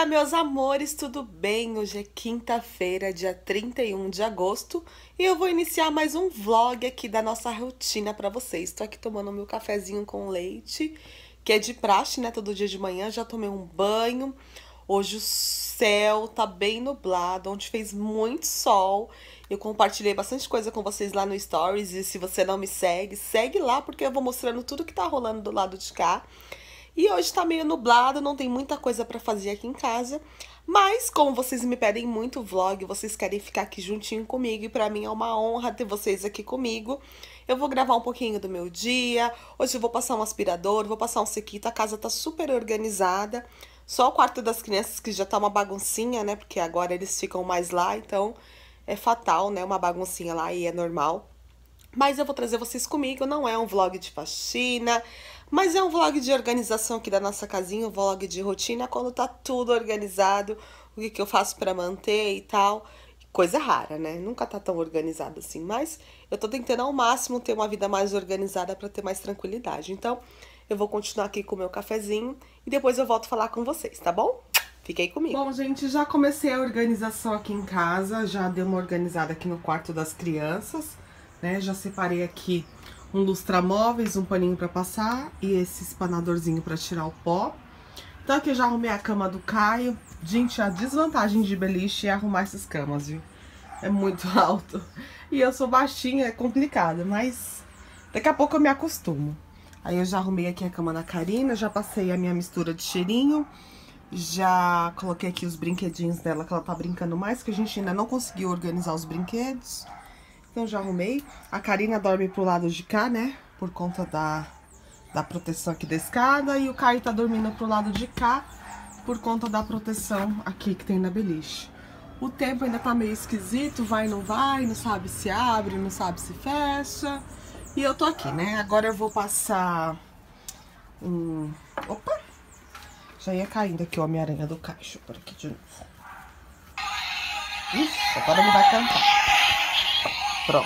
dia, meus amores, tudo bem? Hoje é quinta-feira, dia 31 de agosto, e eu vou iniciar mais um vlog aqui da nossa rotina pra vocês. Tô aqui tomando meu cafezinho com leite, que é de praxe, né? Todo dia de manhã, já tomei um banho. Hoje o céu tá bem nublado, onde fez muito sol. Eu compartilhei bastante coisa com vocês lá no Stories, e se você não me segue, segue lá, porque eu vou mostrando tudo que tá rolando do lado de cá. E hoje tá meio nublado, não tem muita coisa pra fazer aqui em casa. Mas, como vocês me pedem muito vlog, vocês querem ficar aqui juntinho comigo. E pra mim é uma honra ter vocês aqui comigo. Eu vou gravar um pouquinho do meu dia. Hoje eu vou passar um aspirador, vou passar um sequito. A casa tá super organizada. Só o quarto das crianças que já tá uma baguncinha, né? Porque agora eles ficam mais lá, então é fatal, né? Uma baguncinha lá e é normal. Mas eu vou trazer vocês comigo, não é um vlog de faxina, mas é um vlog de organização aqui da nossa casinha, um vlog de rotina, quando tá tudo organizado, o que eu faço pra manter e tal. Coisa rara, né? Nunca tá tão organizado assim, mas eu tô tentando ao máximo ter uma vida mais organizada pra ter mais tranquilidade. Então, eu vou continuar aqui com o meu cafezinho e depois eu volto falar com vocês, tá bom? Fiquem comigo. Bom, gente, já comecei a organização aqui em casa, já dei uma organizada aqui no quarto das crianças. Né, já separei aqui um lustramóveis, um paninho pra passar e esse espanadorzinho pra tirar o pó. Então aqui eu já arrumei a cama do Caio. Gente, a desvantagem de beliche é arrumar essas camas, viu? É muito alto. E eu sou baixinha, é complicado, mas daqui a pouco eu me acostumo. Aí eu já arrumei aqui a cama da Karina, já passei a minha mistura de cheirinho. Já coloquei aqui os brinquedinhos dela, que ela tá brincando mais, que a gente ainda não conseguiu organizar os brinquedos. Então já arrumei. A Karina dorme pro lado de cá, né? Por conta da proteção aqui da escada. E o Caio tá dormindo pro lado de cá, por conta da proteção aqui que tem na beliche. O tempo ainda tá meio esquisito, vai, não sabe se abre, não sabe se fecha. E eu tô aqui, né? Agora eu vou passar um... Opa! Já ia caindo aqui o Homem-Aranha do Caio. Deixa eu pôr aqui de novo. Ixi, agora ele vai cantar. Pronto.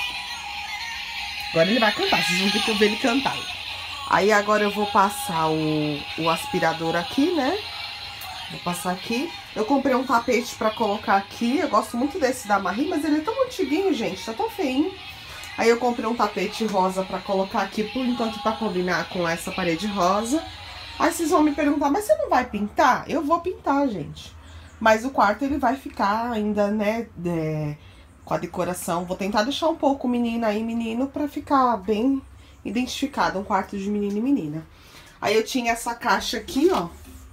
Agora ele vai cantar, vocês vão ter que ouvir ele cantar. Aí agora eu vou passar o aspirador aqui, né? Vou passar aqui. Eu comprei um tapete pra colocar aqui. Eu gosto muito desse da Marie, mas ele é tão antiguinho, gente. Tá tão feinho. Aí eu comprei um tapete rosa pra colocar aqui, por enquanto, pra combinar com essa parede rosa. Aí vocês vão me perguntar, mas você não vai pintar? Eu vou pintar, gente. Mas o quarto ele vai ficar ainda, né... com a decoração, vou tentar deixar um pouco menina e menino pra ficar bem identificado, um quarto de menino e menina. Aí eu tinha essa caixa aqui, ó,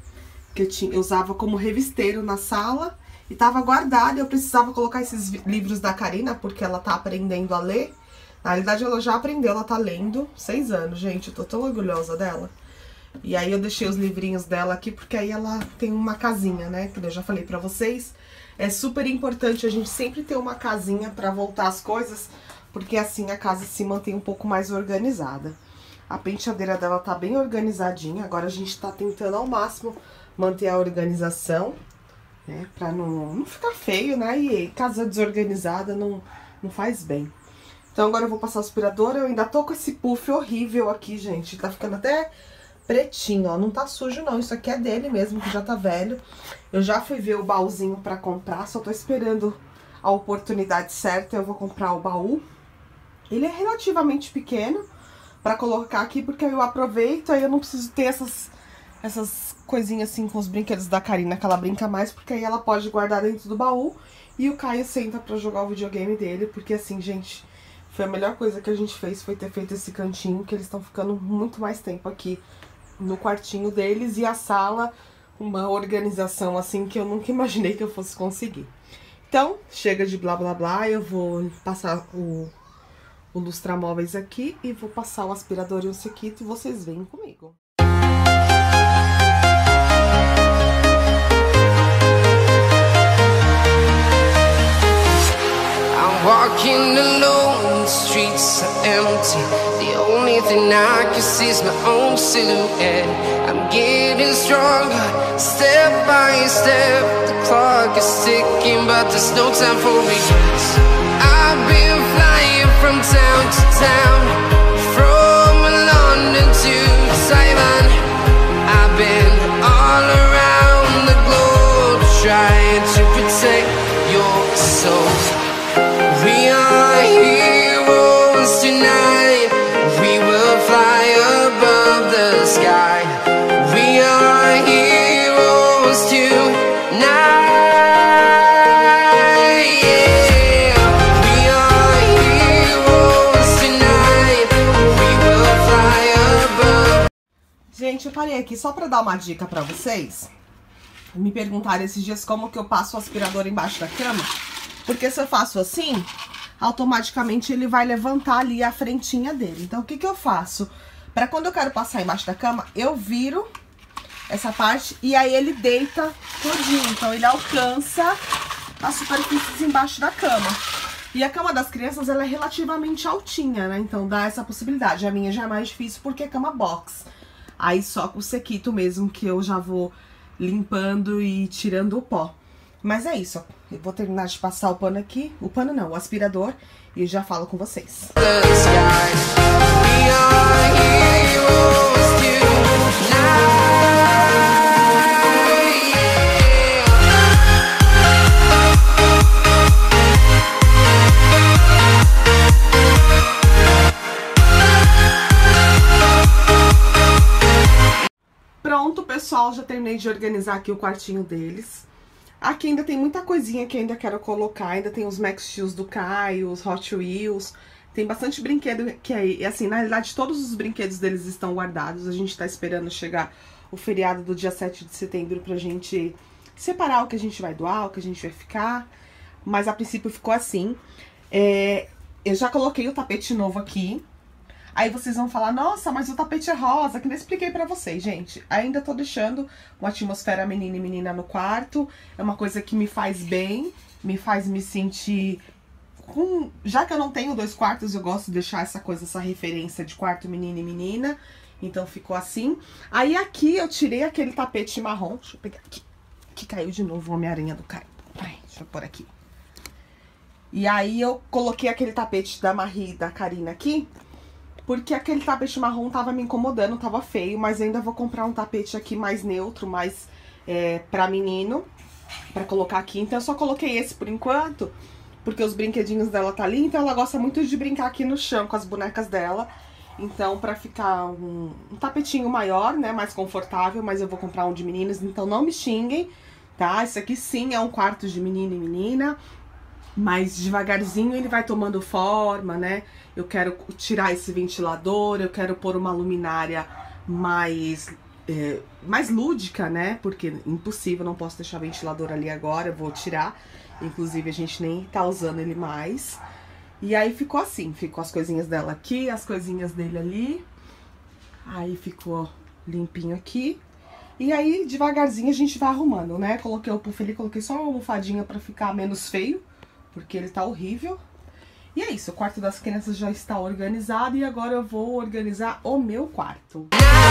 que eu usava como revisteiro na sala e tava guardada. Eu precisava colocar esses livros da Karina, porque ela tá aprendendo a ler. Na realidade ela já aprendeu, ela tá lendo, 6 anos, gente, eu tô tão orgulhosa dela. E aí eu deixei os livrinhos dela aqui, porque aí ela tem uma casinha, né, que eu já falei pra vocês. É super importante a gente sempre ter uma casinha pra voltar as coisas, porque assim a casa se mantém um pouco mais organizada. A penteadeira dela tá bem organizadinha, agora a gente tá tentando ao máximo manter a organização, né, pra não ficar feio, né, e casa desorganizada não faz bem. Então agora eu vou passar o aspirador, eu ainda tô com esse puff horrível aqui, gente, tá ficando até... pretinho, ó, não tá sujo não, isso aqui é dele mesmo, que já tá velho. Eu já fui ver o baúzinho pra comprar, só tô esperando a oportunidade certa, eu vou comprar o baú. Ele é relativamente pequeno pra colocar aqui, porque eu aproveito, aí eu não preciso ter essas coisinhas assim com os brinquedos da Karina, que ela brinca mais, porque aí ela pode guardar dentro do baú. E o Caio senta pra jogar o videogame dele, porque assim, gente, foi a melhor coisa que a gente fez, foi ter feito esse cantinho, que eles estão ficando muito mais tempo aqui no quartinho deles, e a sala, uma organização assim que eu nunca imaginei que eu fosse conseguir. Então, chega de blá blá blá, eu vou passar o lustramóveis aqui e vou passar o aspirador e o sequito e vocês vêm comigo. Walking alone, the streets are empty. The only thing I can see is my own silhouette. I'm getting stronger, step by step. The clock is ticking, but there's no time for regrets. I've been flying from town to town, from London to Taiwan. I've been all around the globe. separei aqui só pra dar uma dica pra vocês. Me perguntaram esses dias como que eu passo o aspirador embaixo da cama. Porque se eu faço assim, automaticamente ele vai levantar ali a frentinha dele. Então, o que que eu faço? Pra quando eu quero passar embaixo da cama, eu viro essa parte e aí ele deita todinho. Então, ele alcança as superfícies embaixo da cama. E a cama das crianças, ela é relativamente altinha, né? Então, dá essa possibilidade. A minha já é mais difícil porque é cama box. Aí, só com o sequito mesmo que eu já vou limpando e tirando o pó. Mas é isso, ó. Eu vou terminar de passar o pano aqui. O pano não, o aspirador. E já falo com vocês. Pronto, pessoal, já terminei de organizar aqui o quartinho deles. Aqui ainda tem muita coisinha que ainda quero colocar. Ainda tem os Max Steels do Caio, os Hot Wheels. Tem bastante brinquedo que aí, assim, na realidade todos os brinquedos deles estão guardados. A gente tá esperando chegar o feriado do dia 7 de setembro pra gente separar o que a gente vai doar, o que a gente vai ficar. Mas a princípio ficou assim. Eu já coloquei o tapete novo aqui. Aí vocês vão falar, nossa, mas o tapete é rosa, que nem expliquei pra vocês, gente. Ainda tô deixando uma atmosfera menina e menina no quarto. É uma coisa que me faz bem, me faz me sentir... Já que eu não tenho 2 quartos, eu gosto de deixar essa coisa, essa referência de quarto menino e menina. Então ficou assim. Aí aqui eu tirei aquele tapete marrom. Deixa eu pegar aqui. Que caiu de novo o Homem-Aranha do Caio. Deixa eu pôr aqui. E aí eu coloquei aquele tapete da Marie e da Karina aqui. Porque aquele tapete marrom tava me incomodando, tava feio. Mas ainda vou comprar um tapete aqui mais neutro, mais pra menino. Pra colocar aqui. Então eu só coloquei esse por enquanto. Porque os brinquedinhos dela tá ali. Então ela gosta muito de brincar aqui no chão com as bonecas dela. Então pra ficar um tapetinho maior, né, mais confortável. Mas eu vou comprar um de meninas, então não me xinguem, tá? Esse aqui sim é um quarto de menino e menina. Mas devagarzinho ele vai tomando forma, né? Eu quero tirar esse ventilador, eu quero pôr uma luminária mais lúdica, né? Porque impossível, não posso deixar o ventilador ali agora, eu vou tirar. Inclusive a gente nem tá usando ele mais. E aí ficou assim, ficou as coisinhas dela aqui, as coisinhas dele ali. Aí ficou limpinho aqui. E aí devagarzinho a gente vai arrumando, né? Coloquei o puff ali, coloquei só uma almofadinha pra ficar menos feio. Porque ele tá horrível. E é isso, o quarto das crianças já está organizado. E agora eu vou organizar o meu quarto.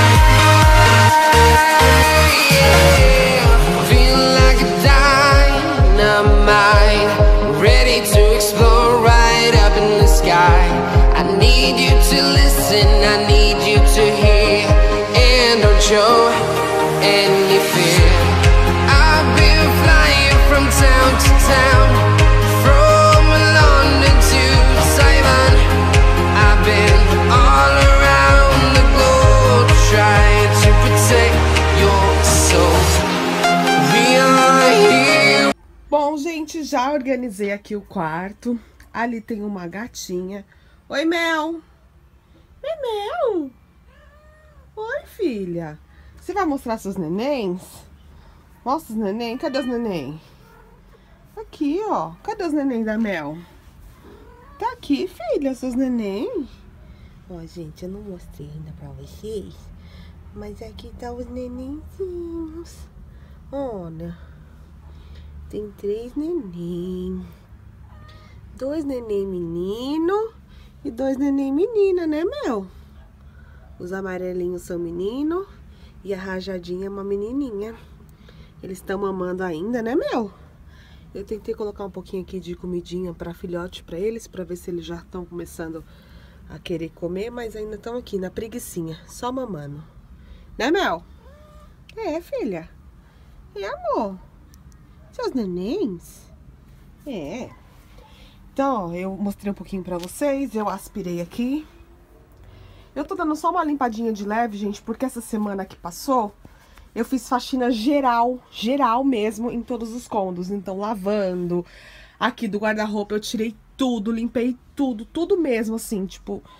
Bom, gente, já organizei aqui o quarto. Ali tem uma gatinha. Oi, Mel. Oi, Mel. Oi, filha. Você vai mostrar seus nenéns? Mostra os neném. Cadê os neném? Aqui, ó. Cadê os neném da Mel? Tá aqui, filha, seus neném. Ó, gente, eu não mostrei ainda pra vocês. Mas aqui tá os nenenzinhos. Olha. Tem 3 neném. 2 neném menino e 2 neném menina, né, Mel? Os amarelinhos são menino e a rajadinha é uma menininha. Eles estão mamando ainda, né, Mel? Eu tentei colocar um pouquinho aqui de comidinha pra filhote pra eles, pra ver se eles já estão começando a querer comer, mas ainda estão aqui na preguicinha, só mamando. Né, Mel? É, filha. É, amor. Seus nenéns? É. Então, ó, eu mostrei um pouquinho pra vocês, eu aspirei aqui. Eu tô dando só uma limpadinha de leve, gente, porque essa semana que passou, eu fiz faxina geral mesmo, em todos os cômodos. Então, lavando, aqui do guarda-roupa eu tirei tudo, limpei tudo mesmo, assim, tipo...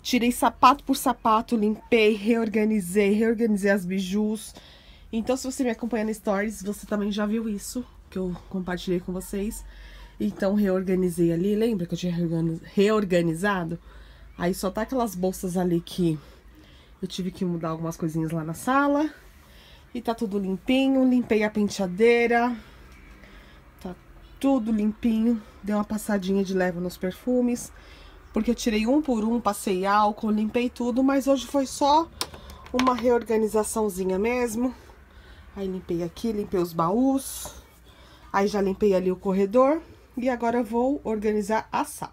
Tirei sapato por sapato, limpei, reorganizei as bijus. Então, se você me acompanha no Stories, você também já viu isso, que eu compartilhei com vocês. Então, reorganizei ali. Lembra que eu tinha reorganizado? Aí só tá aquelas bolsas ali que eu tive que mudar algumas coisinhas lá na sala. E tá tudo limpinho. Limpei a penteadeira. Tá tudo limpinho. Dei uma passadinha de leve nos perfumes. Porque eu tirei um por um, passei álcool, limpei tudo. Mas hoje foi só uma reorganizaçãozinha mesmo. Aí limpei aqui, limpei os baús. Aí já limpei ali o corredor. E agora eu vou organizar a sala.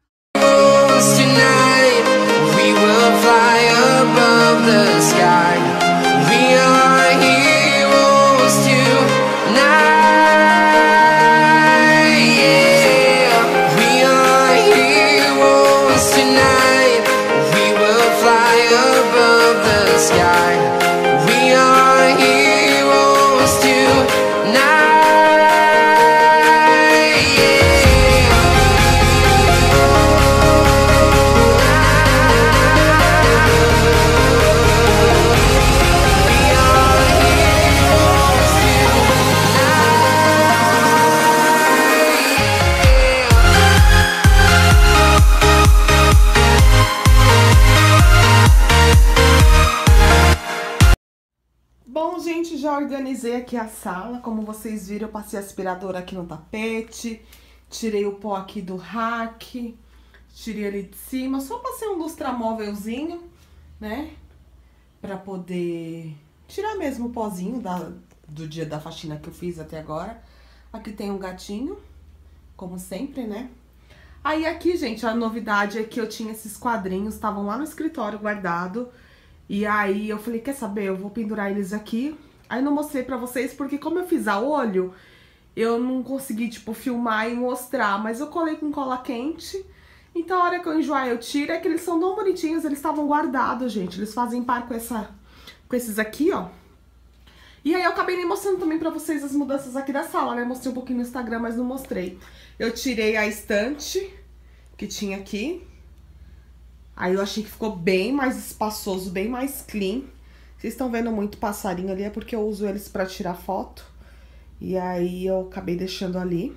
Tonight, we will fly above the sky. We are heroes tonight. Yeah, we are heroes tonight. We will fly above the sky. We are heroes tonight. Bom, gente, já organizei aqui a sala. Como vocês viram, eu passei aspirador aqui no tapete. Tirei o pó aqui do rack. Tirei ali de cima. Só passei um lustramóvelzinho, né? Pra poder tirar mesmo o pozinho do dia da faxina que eu fiz até agora. Aqui tem um gatinho, como sempre, né? Aí aqui, gente, a novidade é que eu tinha esses quadrinhos, estavam lá no escritório guardado. E aí eu falei, quer saber, eu vou pendurar eles aqui. Aí não mostrei pra vocês, porque como eu fiz a olho, eu não consegui, tipo, filmar e mostrar. Mas eu colei com cola quente. Então a hora que eu enjoar eu tiro. É que eles são tão bonitinhos, eles estavam guardados, gente. Eles fazem par com esses aqui, ó. E aí eu acabei nem mostrando também pra vocês as mudanças aqui da sala, né? Mostrei um pouquinho no Instagram, mas não mostrei. Eu tirei a estante que tinha aqui. Aí eu achei que ficou bem mais espaçoso, bem mais clean. Vocês estão vendo muito passarinho ali, é porque eu uso eles pra tirar foto. E aí eu acabei deixando ali.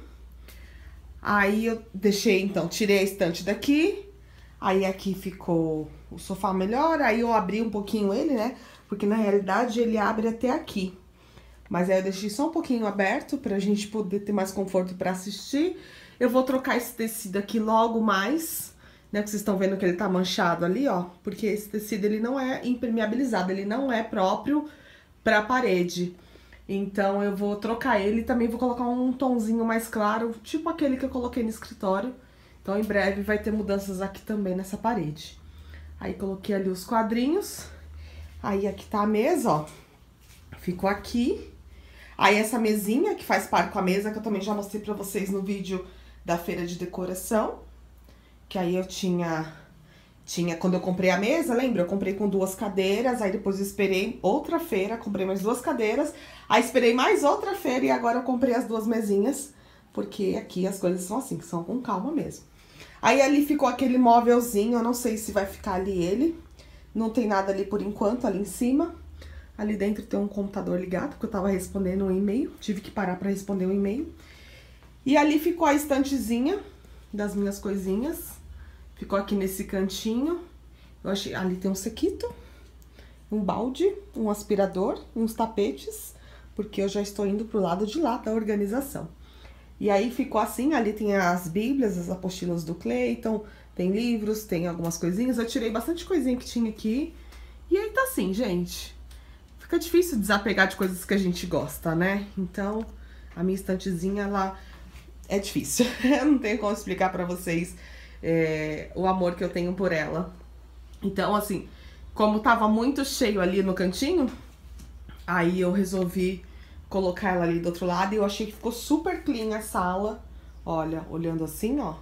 Aí eu deixei, então, tirei a estante daqui. Aí aqui ficou o sofá melhor. Aí eu abri um pouquinho ele, né? Porque na realidade ele abre até aqui. Mas aí eu deixei só um pouquinho aberto pra gente poder ter mais conforto pra assistir. Eu vou trocar esse tecido aqui logo mais, né? Que vocês estão vendo que ele tá manchado ali, ó. Porque esse tecido, ele não é impermeabilizado, ele não é próprio pra parede. Então eu vou trocar ele e também vou colocar um tonzinho mais claro, tipo aquele que eu coloquei no escritório. Então em breve vai ter mudanças aqui também nessa parede. Aí coloquei ali os quadrinhos. Aí aqui tá a mesa, ó. Ficou aqui. Aí essa mesinha que faz par com a mesa, que eu também já mostrei pra vocês no vídeo da feira de decoração. Que aí eu tinha quando eu comprei a mesa, lembra? Eu comprei com 2 cadeiras, aí depois eu esperei outra feira, comprei mais 2 cadeiras, aí esperei mais outra feira e agora eu comprei as 2 mesinhas, porque aqui as coisas são assim, que são com calma mesmo. Aí ali ficou aquele móvelzinho, eu não sei se vai ficar ali ele, não tem nada ali por enquanto, ali em cima. Ali dentro tem um computador ligado, porque eu tava respondendo um e-mail, tive que parar pra responder um e-mail. E ali ficou a estantezinha das minhas coisinhas. Ficou aqui nesse cantinho. Eu achei, ali tem um sequito, um balde, um aspirador, uns tapetes, porque eu já estou indo pro lado de lá da organização. E aí ficou assim, ali tem as bíblias, as apostilas do Cleiton, tem livros, tem algumas coisinhas. Eu tirei bastante coisinha que tinha aqui. E aí tá assim, gente. Fica difícil desapegar de coisas que a gente gosta, né? Então, a minha estantezinha, ela é difícil. Eu não tenho como explicar pra vocês o amor que eu tenho por ela. Então, assim, como tava muito cheio ali no cantinho, aí eu resolvi colocar ela ali do outro lado. E eu achei que ficou super clean a sala. Olha, olhando assim, ó.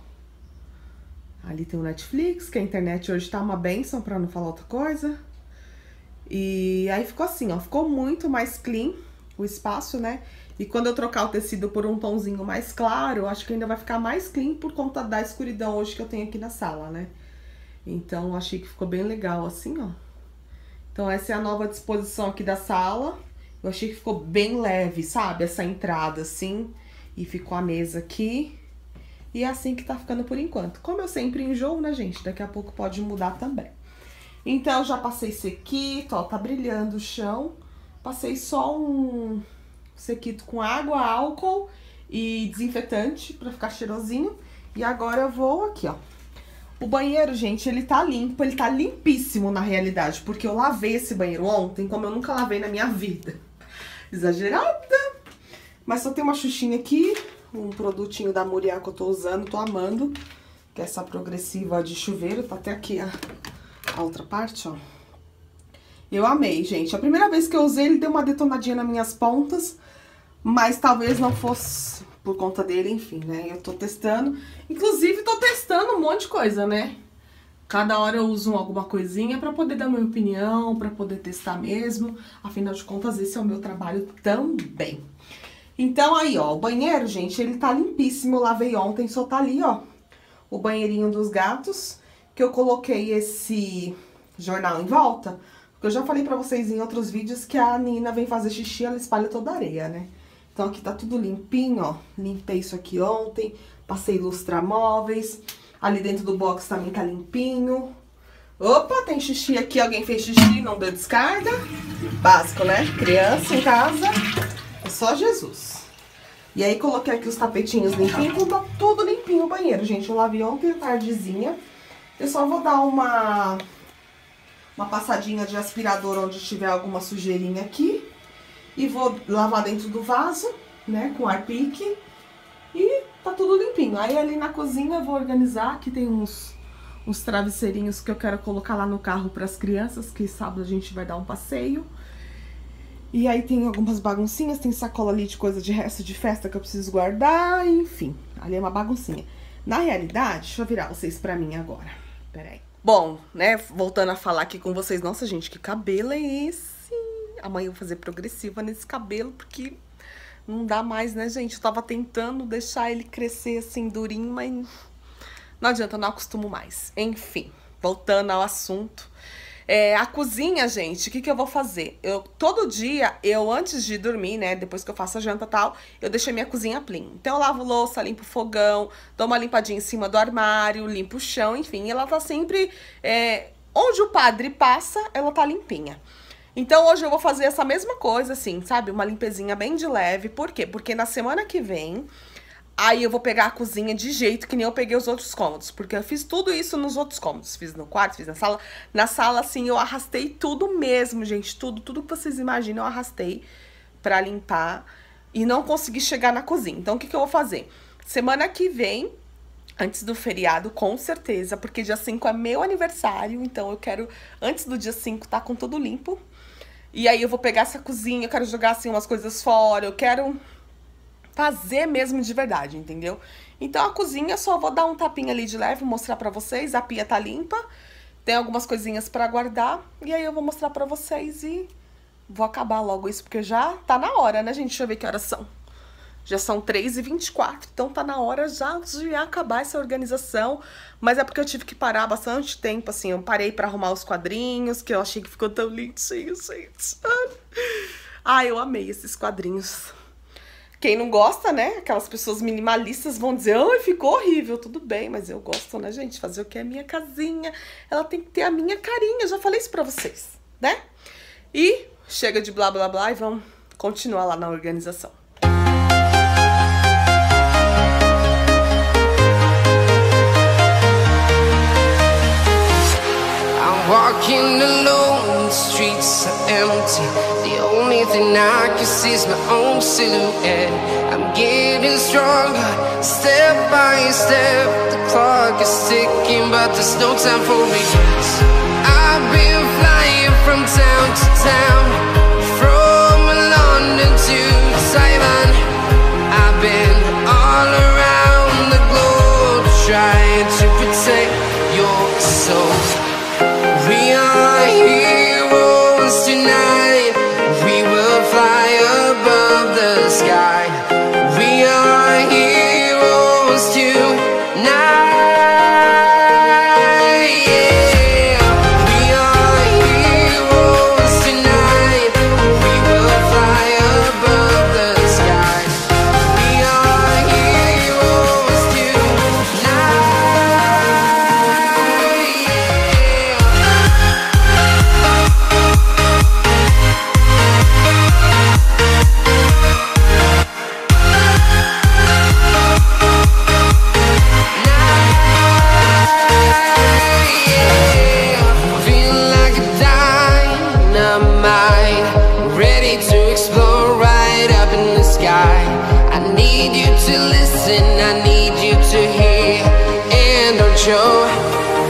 Ali tem o Netflix, que a internet hoje tá uma bênção, pra não falar outra coisa. E aí ficou assim, ó, ficou muito mais clean o espaço, né? E quando eu trocar o tecido por um tomzinho mais claro, eu acho que ainda vai ficar mais clean por conta da escuridão hoje que eu tenho aqui na sala, né? Então, achei que ficou bem legal assim, ó. Então, essa é a nova disposição aqui da sala. Eu achei que ficou bem leve, sabe? Essa entrada assim. E ficou a mesa aqui. E é assim que tá ficando por enquanto. Como eu sempre enjoo, né, gente? Daqui a pouco pode mudar também. Então, já passei sequito, ó, tá brilhando o chão. Passei só um sequito com água, álcool e desinfetante pra ficar cheirosinho. E agora eu vou aqui, ó. O banheiro, gente, ele tá limpo, ele tá limpíssimo na realidade, porque eu lavei esse banheiro ontem, como eu nunca lavei na minha vida. Exagerada! Mas só tem uma xuxinha aqui, um produtinho da Muriel que eu tô usando, tô amando, que é essa progressiva de chuveiro, tá até aqui a outra parte, ó. Eu amei, gente. A primeira vez que eu usei, ele deu uma detonadinha nas minhas pontas, mas talvez não fosse por conta dele, enfim, né? Eu tô testando. Inclusive, tô testando um monte de coisa, né? Cada hora eu uso alguma coisinha pra poder dar minha opinião, pra poder testar mesmo. Afinal de contas, esse é o meu trabalho também. Então, aí, ó, o banheiro, gente, ele tá limpíssimo. Eu lavei ontem, só tá ali, ó, o banheirinho dos gatos, que eu coloquei esse jornal em volta. Porque eu já falei pra vocês em outros vídeos que a Nina vem fazer xixi, ela espalha toda a areia, né? Então, aqui tá tudo limpinho, ó. Limpei isso aqui ontem, passei lustramóveis. Ali dentro do box também tá limpinho. Opa, tem xixi aqui, alguém fez xixi, não deu descarga. Básico, né? Criança em casa, é só Jesus. E aí, coloquei aqui os tapetinhos limpinhos, então tá tudo limpinho o banheiro, gente. Eu lavei ontem à tardezinha. Eu só vou dar uma passadinha de aspirador onde tiver alguma sujeirinha aqui. E vou lavar dentro do vaso, né, com Harpic. E tá tudo limpinho. Aí ali na cozinha eu vou organizar. Aqui tem uns travesseirinhos que eu quero colocar lá no carro pras crianças, que sábado a gente vai dar um passeio. E aí tem algumas baguncinhas, tem sacola ali de coisa de resto de festa que eu preciso guardar, enfim. Ali é uma baguncinha. Na realidade, deixa eu virar vocês pra mim agora. Peraí. Bom, né, voltando a falar aqui com vocês. Nossa, gente, que cabelo é esse? Amanhã eu vou fazer progressiva nesse cabelo, porque não dá mais, né, gente? Eu tava tentando deixar ele crescer assim, durinho, mas não adianta, eu não acostumo mais. Enfim, voltando ao assunto. A cozinha, gente, o que eu vou fazer? Todo dia, antes de dormir, né, depois que eu faço a janta e tal, eu deixo a minha cozinha clean. Então, eu lavo louça, limpo o fogão, dou uma limpadinha em cima do armário, limpo o chão, enfim. Ela tá sempre... onde o padre passa, ela tá limpinha. Então, hoje eu vou fazer essa mesma coisa, assim, sabe? Uma limpezinha bem de leve. Por quê? Porque na semana que vem, aí eu vou pegar a cozinha de jeito que nem eu peguei os outros cômodos. Porque eu fiz tudo isso nos outros cômodos. Fiz no quarto, fiz na sala. Na sala, assim, eu arrastei tudo mesmo, gente. Tudo que vocês imaginam eu arrastei pra limpar. E não consegui chegar na cozinha. Então, o que eu vou fazer? Semana que vem... Antes do feriado, com certeza, porque dia 5 é meu aniversário, então eu quero, antes do dia 5, tá com tudo limpo. E aí eu vou pegar essa cozinha, eu quero jogar, assim, umas coisas fora, eu quero fazer mesmo de verdade, entendeu? Então a cozinha, só vou dar um tapinha ali de leve, mostrar pra vocês, a pia tá limpa, tem algumas coisinhas pra guardar, e aí eu vou mostrar pra vocês e vou acabar logo isso, porque já tá na hora, né, gente? Deixa eu ver que horas são. Já são 3h24, então tá na hora já de acabar essa organização. Mas é porque eu tive que parar bastante tempo, assim. Eu parei pra arrumar os quadrinhos, que eu achei que ficou tão lindinho, gente. Ai, eu amei esses quadrinhos. Quem não gosta, né? Aquelas pessoas minimalistas vão dizer, ai, ficou horrível. Tudo bem, mas eu gosto, né, gente? Fazer o que é minha casinha. Ela tem que ter a minha carinha. Eu já falei isso pra vocês, né? E chega de blá, blá, blá e vamos continuar lá na organização. Walking alone, the streets are empty. The only thing I can see is my own silhouette. I'm getting stronger, step by step. The clock is ticking, but there's no time for regrets. I've been flying from town to town, from London to Taiwan. I've been all around the globe, trying to protect your soul. We are heroes tonight. We will fly above the sky. We are heroes tonight. Yeah.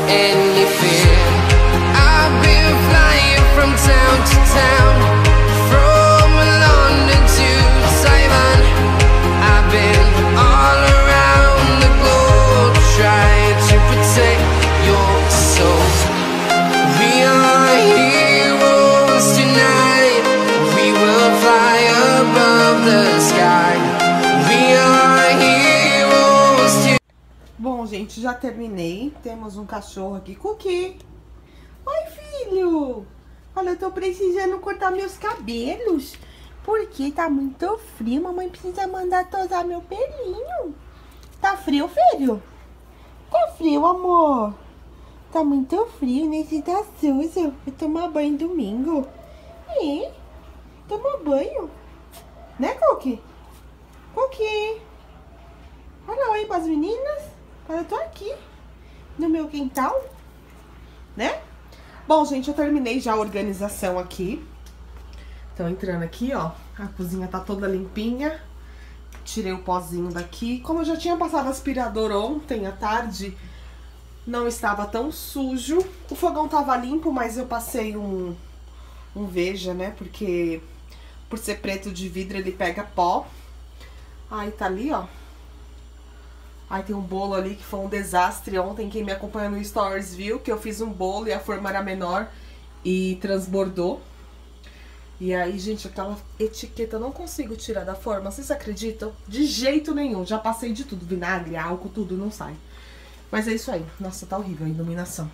any fear. I've been flying from town to town, from London to Taiwan. I've been all around the globe trying to protect your soul. We are heroes tonight. We will fly above the sky. We are heroes tonight. Bom, gente, já terminei. Temos um cachorro aqui. Cookie! Oi, filho! Olha, eu tô precisando cortar meus cabelos. Porque tá muito frio. Mamãe precisa mandar tosar meu pelinho. Tá frio, filho? Tá frio, amor? Tá muito frio, necessita sujo. Vou tomar banho domingo. É? Tomar banho? Né, Cookie? Cookie! Olha, oi pras meninas. Eu tô aqui, no meu quintal, né? Bom, gente, eu terminei já a organização aqui. Então, entrando aqui, ó, a cozinha tá toda limpinha. Tirei o pozinho daqui. Como eu já tinha passado aspirador ontem à tarde, não estava tão sujo. O fogão tava limpo, mas eu passei um Veja, né? Porque por ser preto de vidro, ele pega pó. Aí tá ali, ó. Aí tem um bolo ali que foi um desastre ontem. Quem me acompanha no Stories viu que eu fiz um bolo e a forma era menor e transbordou. E aí, gente, aquela etiqueta eu não consigo tirar da forma. Vocês acreditam? De jeito nenhum. Já passei de tudo. Vinagre, álcool, tudo, não sai. Mas é isso aí. Nossa, tá horrível a iluminação.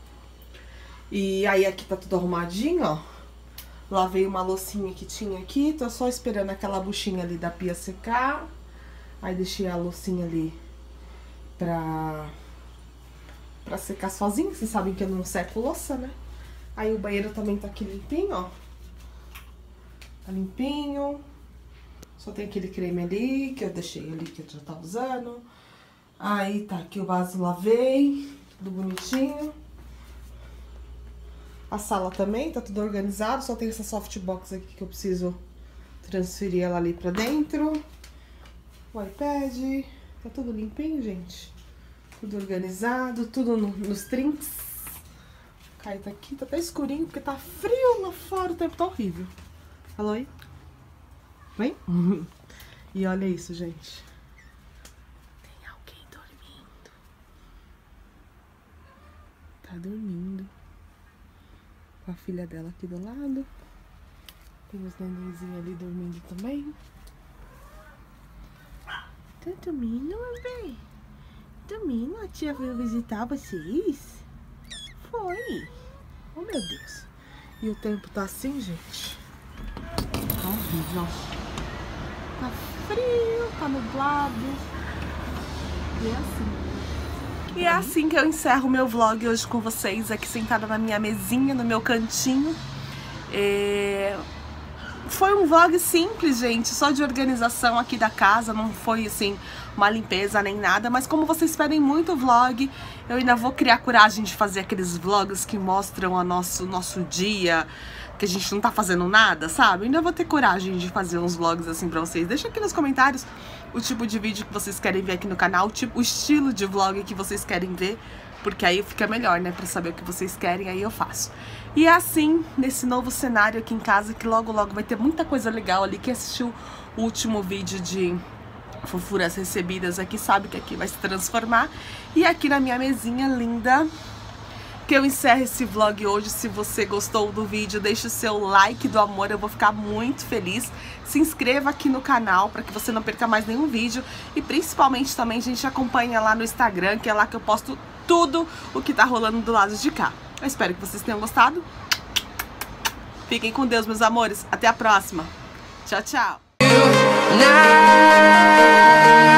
E aí aqui tá tudo arrumadinho, ó. Lavei uma loucinha que tinha aqui. Tô só esperando aquela buchinha ali da pia secar. Aí deixei a loucinha ali pra secar sozinho. Vocês sabem que eu não seco louça, né? Aí o banheiro também tá aqui limpinho, ó. Tá limpinho. Só tem aquele creme ali, que eu deixei ali, que eu já tava usando. Aí tá aqui o vaso, lavei. Tudo bonitinho. A sala também tá tudo organizado. Só tem essa softbox aqui que eu preciso transferir ela ali pra dentro. O iPad. Tá tudo limpinho, gente. Tudo organizado, tudo nos trinks. O Caio tá aqui, tá até escurinho, porque tá frio lá fora, o tempo tá horrível. Alô aí? Vem? E olha isso, gente. Tem alguém dormindo. Tá dormindo. Com a filha dela aqui do lado. Tem os nenenzinhos ali dormindo também. Tá dormindo, bebê? Dormindo? A tia veio visitar vocês? Foi. Oh, meu Deus. E o tempo tá assim, gente. Tá horrível. Tá frio, tá nublado. E é assim. E é assim que eu encerro o meu vlog hoje com vocês, aqui sentada na minha mesinha, no meu cantinho. Foi um vlog simples, gente, só de organização aqui da casa, não foi assim uma limpeza nem nada, mas como vocês pedem muito vlog, eu ainda vou criar coragem de fazer aqueles vlogs que mostram o nosso dia, que a gente não tá fazendo nada, sabe? Eu ainda vou ter coragem de fazer uns vlogs assim pra vocês. Deixa aqui nos comentários o tipo de vídeo que vocês querem ver aqui no canal, o estilo de vlog que vocês querem ver, porque aí fica melhor, né, pra saber o que vocês querem, aí eu faço. E é assim, nesse novo cenário aqui em casa, que logo logo vai ter muita coisa legal ali. Quem assistiu o último vídeo de fofuras recebidas aqui sabe que aqui vai se transformar. E aqui na minha mesinha linda, que eu encerro esse vlog hoje. Se você gostou do vídeo, deixe o seu like do amor, eu vou ficar muito feliz. Se inscreva aqui no canal para que você não perca mais nenhum vídeo. E principalmente também a gente acompanha lá no Instagram, que é lá que eu posto tudo o que tá rolando do lado de cá. Eu espero que vocês tenham gostado. Fiquem com Deus, meus amores. Até a próxima. Tchau, tchau.